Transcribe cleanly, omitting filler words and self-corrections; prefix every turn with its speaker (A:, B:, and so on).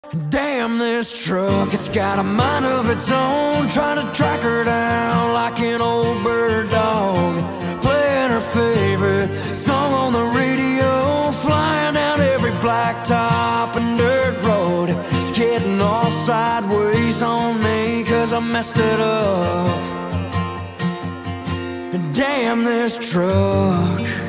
A: Damn this truck, it's got a mind of its own, trying to track her down like an old bird dog. Playing her favorite song on the radio, flying down every blacktop and dirt road. It's getting all sideways on me 'cause I messed it up. Damn this truck.